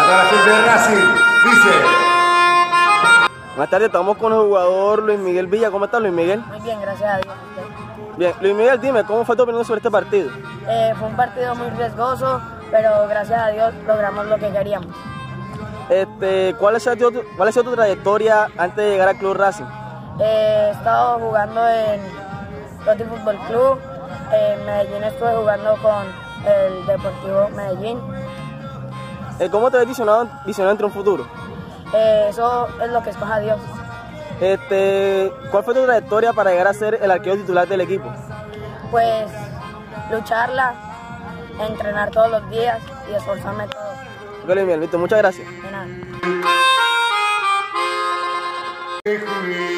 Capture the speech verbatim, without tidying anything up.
toda la gente de Racing, dice. Buenas tardes, estamos con el jugador Luis Miguel Villa. ¿Cómo estás, Luis Miguel? Muy bien, gracias a Dios. Bien, Luis Miguel, dime, ¿cómo fue tu opinión sobre este partido? Eh, fue un partido muy riesgoso, pero gracias a Dios logramos lo que queríamos. Este, ¿cuál, ha sido tu, ¿Cuál ha sido tu trayectoria antes de llegar al Club Racing? Eh, he estado jugando en Roti Fútbol Club, en Medellín estuve jugando con el Deportivo Medellín. Eh, ¿Cómo te ves visionado, visionado entre un futuro? Eh, eso es lo que escoja Dios. Este, ¿Cuál fue tu trayectoria para llegar a ser el arquero titular del equipo? Pues lucharla, entrenar todos los días y esforzarme todo. Ok, Luis Miguel, muchas gracias. De nada.